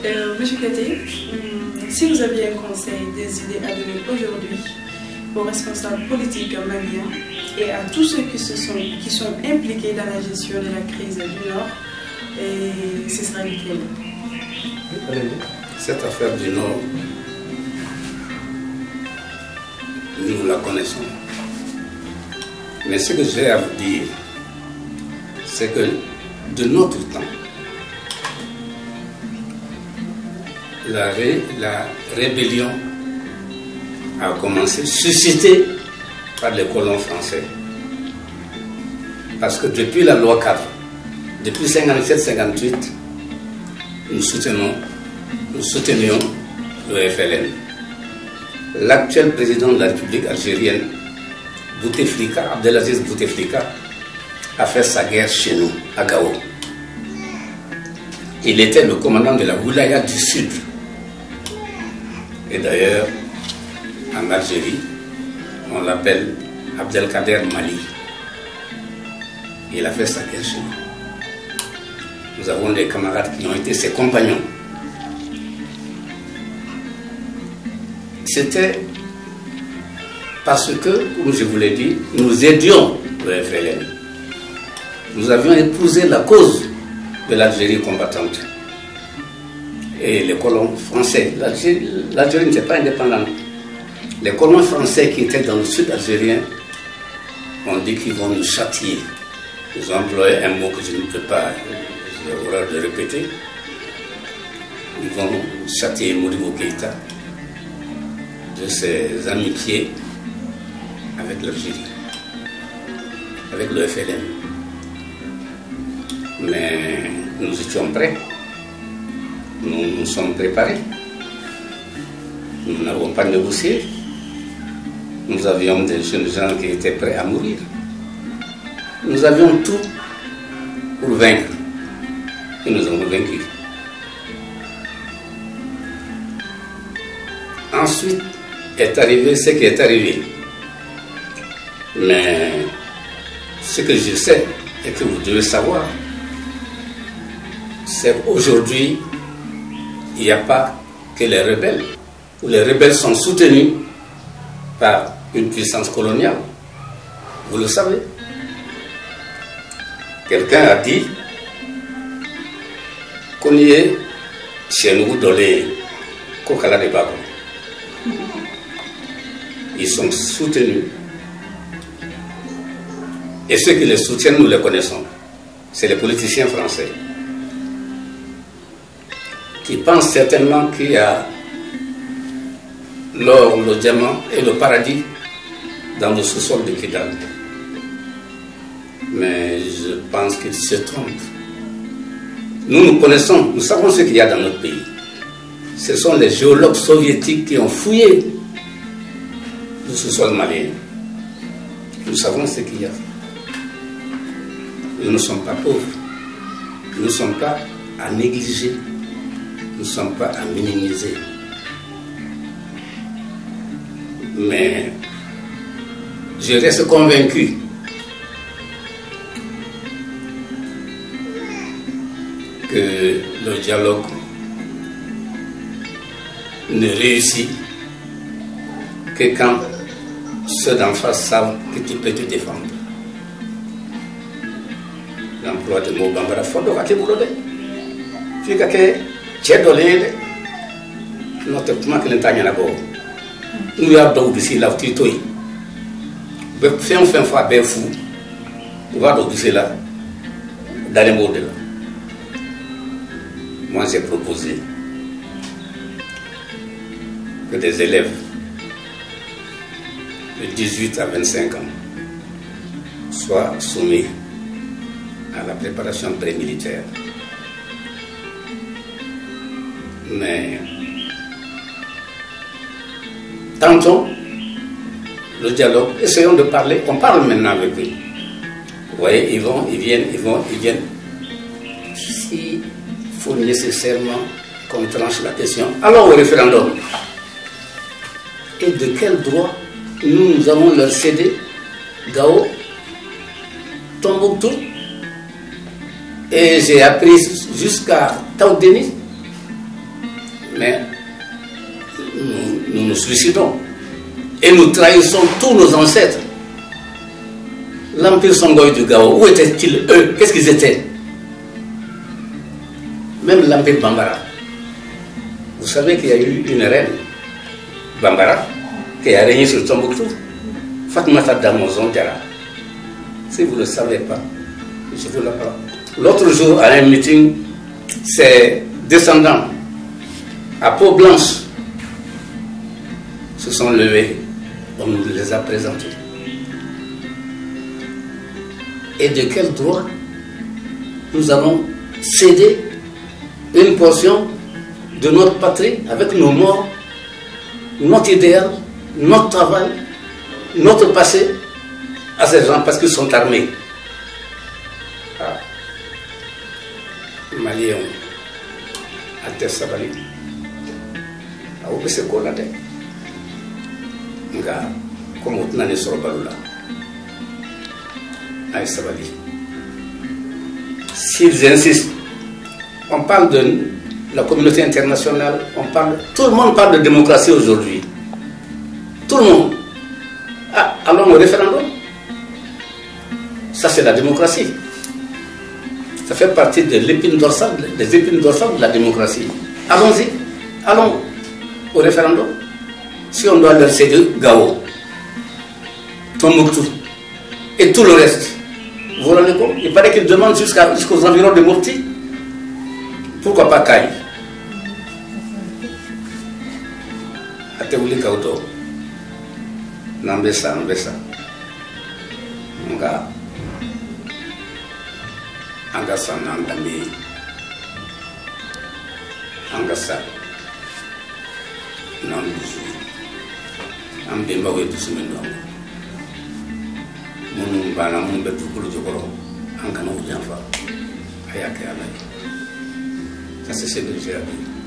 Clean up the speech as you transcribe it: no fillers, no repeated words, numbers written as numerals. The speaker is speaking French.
Monsieur Katé, si vous aviez un conseil, des idées à donner aujourd'hui aux responsables politiques maliens et à tous ceux qui sont impliqués dans la gestion de la crise du Nord, et ce serait lequel? Cette affaire du Nord, nous la connaissons. Mais ce que j'ai à vous dire, c'est que de notre temps, la rébellion a commencé, suscitée par les colons français. Parce que depuis la loi 4, depuis 57-58, nous soutenions le FLN. L'actuel président de la République algérienne, Bouteflika, Abdelaziz Bouteflika, a fait sa guerre chez nous, à Gao. Il était le commandant de la Wilaya du Sud. Et d'ailleurs, en Algérie, on l'appelle Abdelkader Mali. Il a fait sa guerre chez nous. Nous avons des camarades qui ont été ses compagnons. C'était parce que, comme je vous l'ai dit, nous aidions le FLN. Nous avions épousé la cause de l'Algérie combattante. Et les colons français, l'Algérie n'était pas indépendante. Les colons français qui étaient dans le sud algérien ont dit qu'ils vont nous châtier. Ils ont employé un mot que je ne peux pas, j'ai horreur de répéter. Ils vont châtier Modibo Keïta de ses amitiés avec l'Algérie, avec le FLN. Mais nous étions prêts, nous nous sommes préparés, nous n'avons pas négocié, nous avions des jeunes gens qui étaient prêts à mourir. Nous avions tout pour vaincre et nous avons vaincu. Ensuite est arrivé ce qui est arrivé. Mais ce que je sais et que vous devez savoir, c'est qu'aujourd'hui, il n'y a pas que les rebelles. Les rebelles sont soutenus par une puissance coloniale. Vous le savez. Quelqu'un a dit qu'on y est chez nous dans les Kokala de Babo. Ils sont soutenus. Et ceux qui les soutiennent, nous les connaissons. C'est les politiciens français qui pensent certainement qu'il y a l'or, le diamant et le paradis dans le sous-sol de Kidal. Mais je pense qu'ils se trompent. Nous connaissons, nous savons ce qu'il y a dans notre pays. Ce sont les géologues soviétiques qui ont fouillé le sous-sol malien. Nous savons ce qu'il y a. Nous ne sommes pas pauvres. Nous ne sommes pas à négliger. Nous ne sommes pas à minimiser. Mais je reste convaincu que le dialogue ne réussit que quand ceux d'en face savent que tu peux te défendre. L'emploi de mots bambara fodo ake boulode. Fika ke tiedo lende. Notre point que l'entanya na bo. Nous y a donc d'ici là titoi. Fais un fois ben fou. On va donc d'ici là dans les mots de là. Moi j'ai proposé que des élèves de 18 à 25 ans soient soumis à la préparation pré-militaire. Mais tentons le dialogue, essayons de parler, on parle maintenant avec eux. Vous voyez, ils viennent. S'il faut nécessairement qu'on tranche la question, alors au référendum. Et de quel droit nous allons leur céder Gao, Tombouctou, et j'ai appris jusqu'à Taoudéni. Mais nous nous suicidons. Et nous trahissons tous nos ancêtres. L'Empire Songhai du Gao, où étaient-ils eux? Qu'est-ce qu'ils étaient? Même l'Empire Bambara. Vous savez qu'il y a eu une reine, Bambara, qui a régné sur Tombouctou, Fatoumata Damozon Diarra. Si vous ne le savez pas, je vous l'apprends. L'autre jour, à un meeting, ses descendants, à peau blanche, se sont levés. On nous les a présentés. Et de quel droit nous allons céder une portion de notre patrie avec nos morts, notre idéal, notre travail, notre passé à ces gens parce qu'ils sont armés. Ah. Maliens, Ante Sabali, a oublié ce qu'on a dit. Comme on a dit sur le balou là. S'ils insistent, on parle de la communauté internationale, tout le monde parle de démocratie aujourd'hui. Tout le monde. Ah, allons au référendum. Ça, c'est la démocratie. Ça fait partie de l'épine dorsale, des épines dorsales de la démocratie. Allons-y. Allons au référendum. Si on doit leur céder Gao, Tombouctou et tout le reste. Vous vous rendez compte? Il paraît qu'ils demandent jusqu'aux environs de Mopti. Pourquoi pas Kaï? Ateouli Kauto. Nambesa. Nga. Angasa Nandami. Angasa. Nambuzu. Ambemba wetu Simendongo. Munu bana mun be tukulu jokoro an kana ujanfa ayake alai ça c'est ce que j'ai appris.